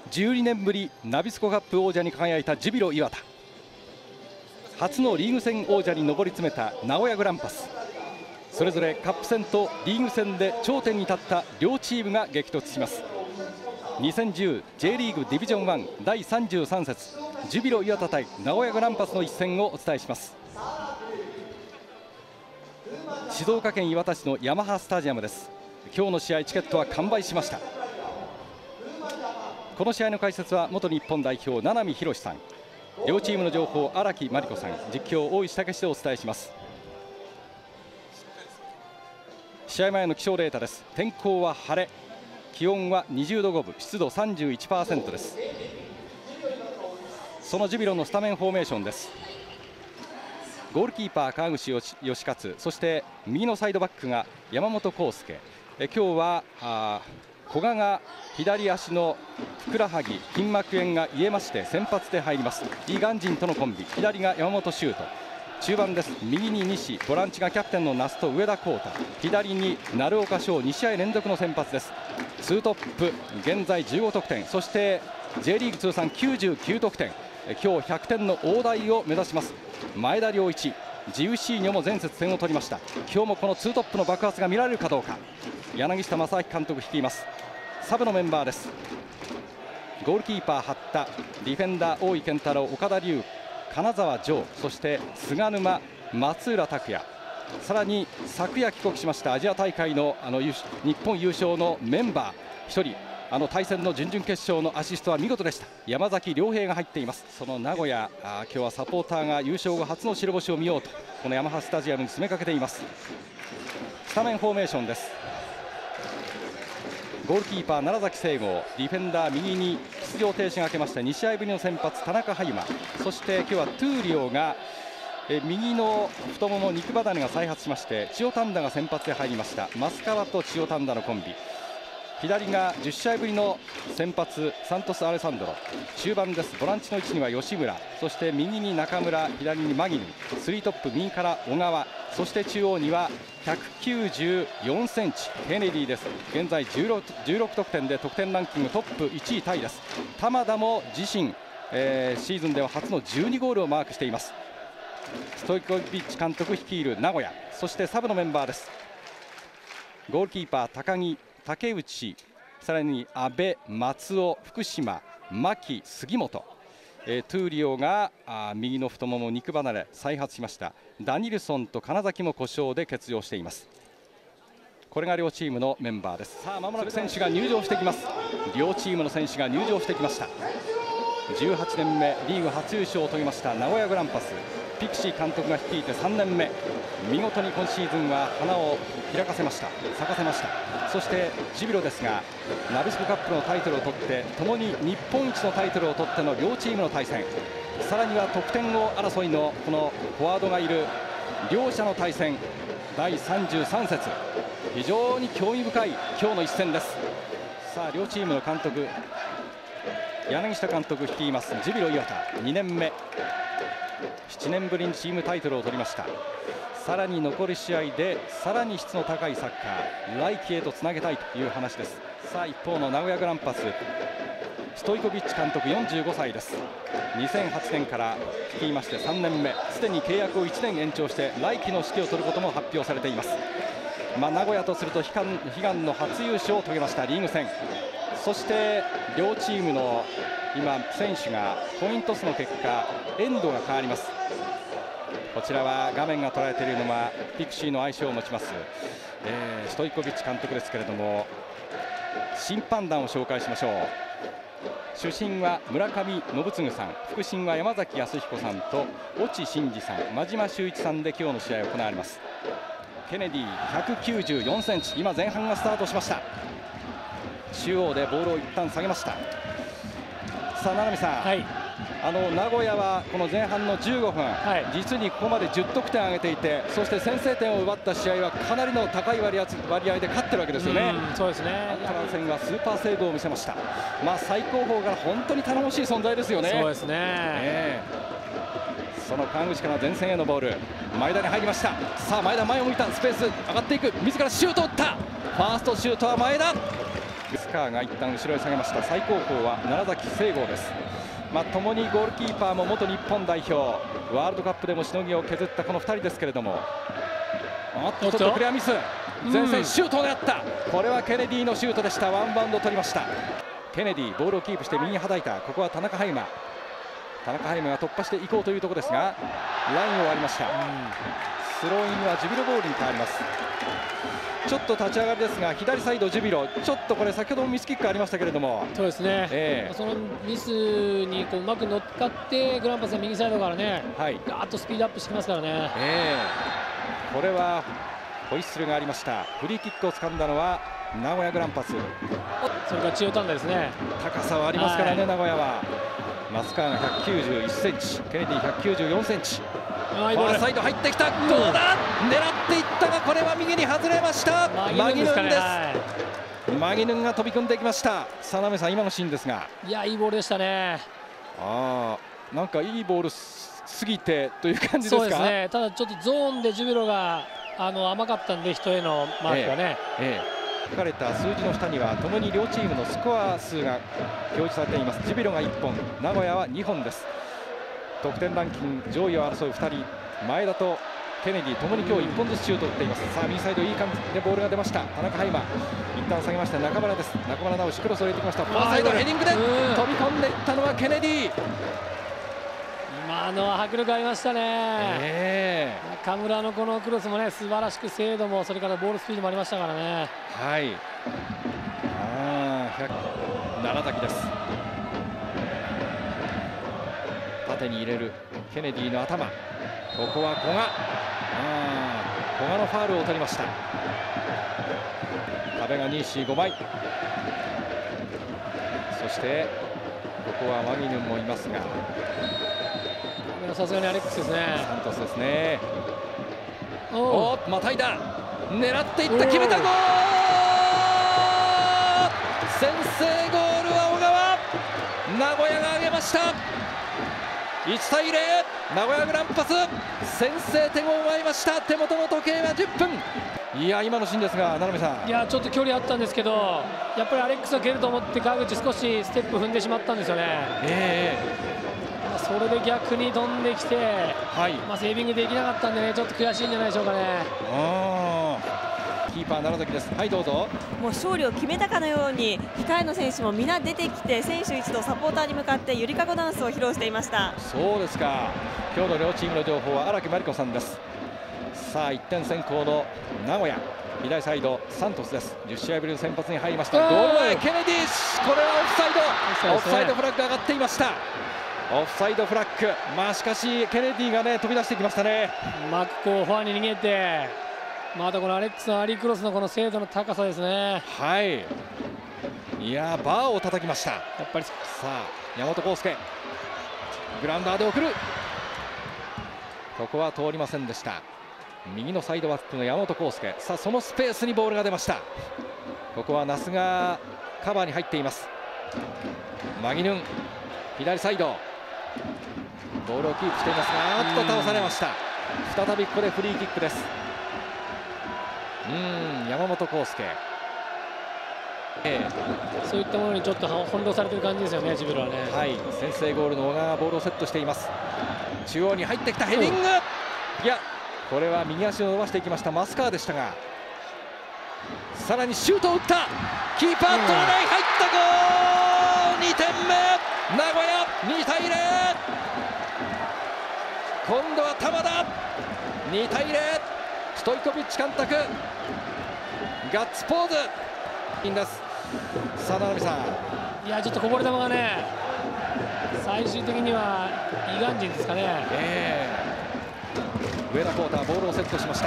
12年ぶりナビスコカップ王者に輝いたジュビロ磐田、初のリーグ戦王者に上り詰めた名古屋グランパス、それぞれカップ戦とリーグ戦で頂点に立った両チームが激突します。 2010J リーグディビジョン1第33節ジュビロ磐田対名古屋グランパスの一戦をお伝えします。静岡県磐田市のヤマハスタジアムです。今日の試合チケットは完売しました。この試合の解説は元日本代表名波浩さん、両チームの情報荒木真理子さん、実況大石武史でお伝えします。試合前の気象データです。天候は晴れ、気温は20度5分、湿度 31% です。そのジュビロのスタメンフォーメーションです。ゴールキーパー川口義勝、そして右のサイドバックが山本康介。今日は古賀が左足のふくらはぎ筋膜炎が癒えまして先発で入ります。イ・ガンジンとのコンビ、左が山本修斗。中盤です。右に西、ボランチがキャプテンの那須と上田浩太、左に鳴岡翔、2試合連続の先発です。ツートップ現在15得点、そして J リーグ通算99得点、今日100点の大台を目指します前田良一。GFC にも前節点を取りました。今日もこのツートップの爆発が見られるかどうか。柳下正明監督率います。サブのメンバーです。ゴールキーパー八田、ディフェンダー大井健太郎、岡田龍、金沢城、そして菅沼、松浦拓也、さらに昨夜帰国しましたアジア大会の日本優勝のメンバー1人、対戦の準々決勝のアシストは見事でした。山崎良平が入っています。その名古屋、今日はサポーターが優勝後初の白星を見ようとこのヤマハスタジアムに詰めかけています。スタメンフォーメーションです。ゴールキーパー楢崎正吾、ディフェンダー右に出場停止が明けました2試合ぶりの先発田中羽馬、そして今日はトゥーリオが右の太もも肉離れが再発しまして千代丹田が先発で入りました。増川と千代丹田のコンビ、左が10試合ぶりの先発サントス・アレサンドロ。中盤です。ボランチの位置には吉村、そして右に中村、左にマギヌ、スリートップ右から小川、そして中央には194センチケネディです。現在 16得点で得点ランキングトップ1位タイです。玉田も自身、シーズンでは初の12ゴールをマークしています。ストイコビッチ監督率いる名古屋、そしてサブのメンバーです。ゴールキーパー高木、竹内、さらに阿部、松尾、福島、牧、杉本、トゥーリオが右の太もも肉離れ再発しました。ダニルソンと金崎も故障で欠場しています。これが両チームのメンバーです。さあまもなく選手が入場してきます。両チームの選手が入場してきました。18年目リーグ初優勝を遂げました名古屋グランパス、ピクシー監督が率いて3年目、見事に今シーズンは花を開かせました、咲かせました。そしてジュビロですがナビスコカップのタイトルを取って共に日本一のタイトルを取っての両チームの対戦、さらには得点王争いのこのフォワードがいる両者の対戦、第33節非常に興味深い今日の一戦です。さあ両チームの監督、柳下監督率いますジュビロ磐田2年目、7年ぶりにチームタイトルを取りました。さらに残り試合でさらに質の高いサッカー、来季へとつなげたいという話です。さあ一方の名古屋グランパス、ストイコビッチ監督45歳です。2008年から率いまして3年目、すでに契約を1年延長して来季の指揮を執ることも発表されています。名古屋とすると悲願の初優勝を遂げましたリーグ戦。そして両チームの今選手がコイントスの結果エンドが変わります。こちらは画面が捉えているのはピクシーの愛称を持ちます、ストイコビッチ監督ですけれども、審判団を紹介しましょう。主審は村上信次さん、副審は山崎康彦さんと越智慎二さん、真島修一さんで今日の試合が行われます。ケネディ194センチ、今前半がスタートしました。中央でボールを一旦下げました。さあ名波さん、名古屋はこの前半の15分、実にここまで10得点挙げていて、そして先制点を奪った試合はかなりの高い割合で勝ってるわけですよね。 そうですね。 アントラン戦はスーパーセーブを見せました。最高峰から本当に頼もしい存在ですよね。 そうですね。 その川口から前線へのボール、前田に入りました。さあ前田前を向いた、スペース上がっていく、自らシュートを打った、ファーストシュートは前田。 川が一旦後ろへ下げました。最高峰は楢崎正剛です。共にゴールキーパーも元日本代表、ワールドカップでもしのぎを削ったこの2人ですけれども、ちょっとクリアミス、前線シュートを狙った、これはケネディのシュートでした。ワンバウンド取りました。ケネディボールをキープして右にはたいた。ここは田中ハイマが突破していこうというところですが、ラインを割りました。スローインはジュビロボールに変わります。ちょっと立ち上がりですが、左サイドジュビロ、ちょっとこれ先ほどもミスキックありましたけれども、 そうですね、そのミスにうまく乗っかってグランパスが右サイドからね、ガーッとスピードアップしてきますからね。 これはホイッスルがありました。フリーキックを掴んだのは名古屋グランパス。 それから中央短打ですね。 高さはありますからね、名古屋は。松川が191センチ、ケネディ194センチ。ファーサイド入ってきた、どうだ、狙っていったがこれは右に外れました。マギヌンです。マギヌンが飛び込んでいきました。さなめさん、今のシーンですが、 いや、いいボールでしたね。 なんかいいボールすぎてという感じですか。 そうですね、ただちょっとゾーンでジュビロが甘かったんで、人へのマークがね、 書かれた数字の下にはともに両チームのスコア数が表示されています。ジュビロが1本、名古屋は2本です。得点ランキング上位を争う2人、前田とケネディともに今日1本ずつシュートを打っています。さあ右サイドいい感じでボールが出ました。田中ハイマー一旦下げました。中村です。中村直しクロスを入れてきました。ファーサイドヘディングで飛び込んでいったのはケネディ。 今のは迫力ありましたね。中村のこのクロスもね、素晴らしく精度も、それからボールスピードもありましたからね。 楢崎です。縦に入れるケネディの頭、ここは古賀のファウルを取りました。壁が2、4、5枚、そしてここはマギヌンもいますが、 さすがにアレックスですね。 サントスですね。またいだ、狙っていった、決めた、ゴール、先制ゴールは小川、名古屋が挙げました。1対0、名古屋グランパス先制点を奪いました。手元の時計は10分。いや、今のシーンですが、成美さん、 いや、ちょっと距離あったんですけど、やっぱりアレックスが蹴ると思って川口少しステップ踏んでしまったんですよね。それで逆に飛んできて、セービングできなかったんでね、ちょっと悔しいんじゃないでしょうかね。 キーパー楢崎です。どうぞ。 もう勝利を決めたかのように控えの選手も皆出てきて、選手一同サポーターに向かってゆりかごダンスを披露していました。 そうですか。今日の両チームの情報は荒木真理子さんです。さあ1点先行の名古屋、左サイドサントスです。10試合ぶりの先発に入りました。ゴール前ケネディ、これはオフサイド、オフサイドフラッグ上がっていました。オフサイドフラッグ、しかしケネディがね飛び出してきましたね。 うまくこうファーに逃げて、またこのアレックスのアリークロスのこの精度の高さですね。いやバーを叩きました。やっぱりさあ山本康介グラウンダーで送る、ここは通りませんでした。右のサイドバックの山本康介、さあそのスペースにボールが出ました。ここは那須がカバーに入っています。マギヌン左サイドボールをキープしていますが、倒されました。再びここでフリーキックです。山本康介、 そういったものにちょっと翻弄されている感じですよね、ジュビロはね。 先制ゴールの小川がボールをセットしています。中央に入ってきたヘディング、いやこれは右足を伸ばしていきました増川でしたが、さらにシュートを打った、キーパートライ入ったゴール、2点目、名古屋2対0、今度は玉田、2対0、ストイコビッチ監督ガッツポーズいいんです。さあ名波さん、 いやちょっとこぼれ球がね、最終的にはイガンジンですかね。 上田浩太ボールをセットしました。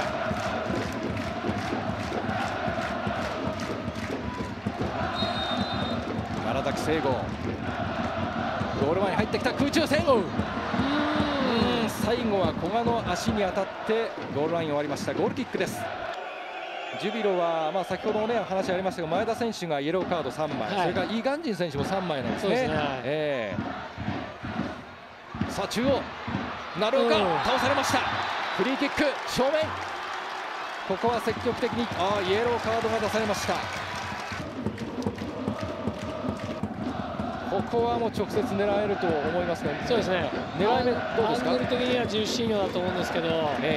楢崎正剛ゴール前に入ってきた空中戦、最後は古賀の足に当たってゴールラインを割りました。ゴールキックです。ジュビロは、先ほども、話ありましたが前田選手がイエローカード3枚、それからイ・ガンジン選手も3枚なんですね。さあ中央鳴岡倒されました。フリーキック正面、ここは積極的にイエローカードが出されました。 ここはもう直接狙えると思いますが、そうですね、狙い目どうですか？アングル的には重心用だと思うんですけど、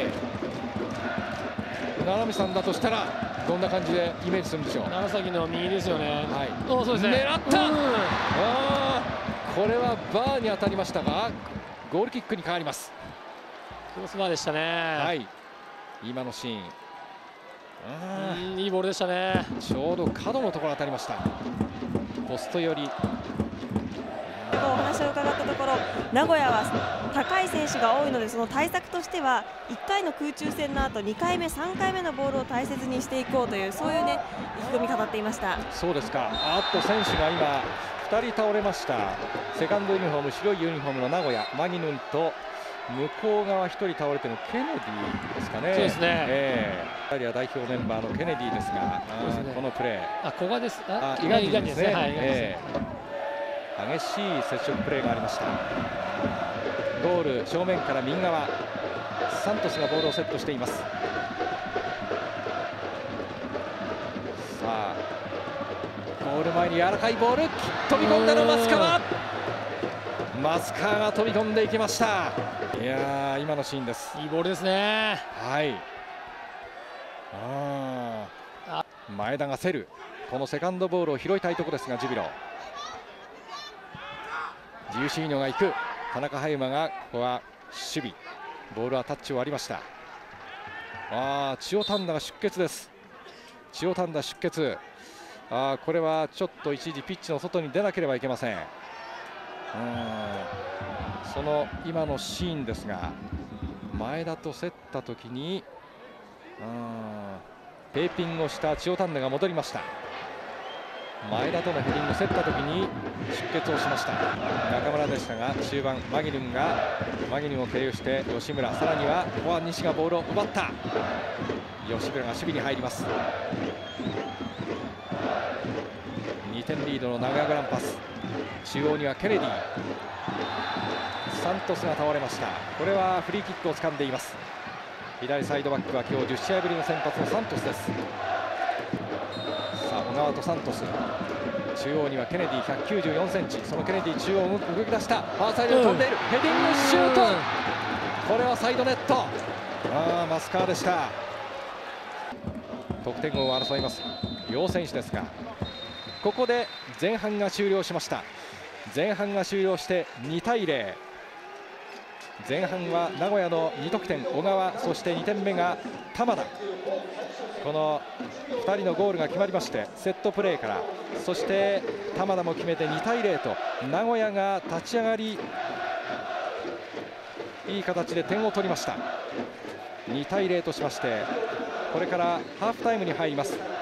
七海さんだとしたらどんな感じでイメージするんでしょう？長崎の右ですよね。はい、そうですね、狙った、これはバーに当たりましたがゴールキックに変わります。クロスバーでしたね。はい、今のシーン、いいボールでしたね。ちょうど角のところ当たりました。ポスト寄り。 お話を伺ったところ、名古屋は高い選手が多いので、その対策としては1回の空中戦の後2回目3回目のボールを大切にしていこうという、そういうね意気込み語っていました。 そうですか。選手が今2人倒れました。セカンドユニフォーム、白いユニフォームの名古屋、マギヌンと向こう側1人倒れてるのケネディですかね。そうですね。イタリア代表メンバーのケネディですが、このプレー、古賀です。イガンディですね。激しい接触プレーがありました。ゴール正面から右側、サントスがボールをセットしています。さあ、ゴール前に柔らかいボール、飛び込んだの松川。松川が飛び込んでいきました。いやー、今のシーンです。いいボールですね。はい。前田が競る、このセカンドボールを拾いたいところですが、ジュビロ。ジューシーニョが行く。田中葉馬がここは守備、ボールはタッチを割りました。千代丹田が出血です。千代丹田出血。これはちょっと一時ピッチの外に出なければいけません。その今のシーンですが、前田と競った時にテーピングをした千代丹田が戻りました。前田とのヘディング競った時に出血をしました。中村でしたが、中盤マギヌンを経由して吉村、さらにはここは西がボールを奪った。吉村が守備に入ります。2点リードの名古屋グランパス。中央にはケネディ、サントスが倒れました。これはフリーキックを掴んでいます。左サイドバックは今日10試合ぶりの先発のサントスです。さあ、小川とサントス、中央にはケネディ194センチ、そのケネディ中央動き出した、ファーサイドに飛んでいる、ヘディングシュート、これはサイドネット。増川でした。得点を争います両選手ですが、ここで前半が終了しました。前半が終了して2対0。前半は名古屋の2得点、小川、そして2点目が玉田。この2人のゴールが決まりまして、セットプレーから、そして玉田も決めて2対0と名古屋が立ち上がりいい形で点を取りました。2対0としまして、これからハーフタイムに入ります。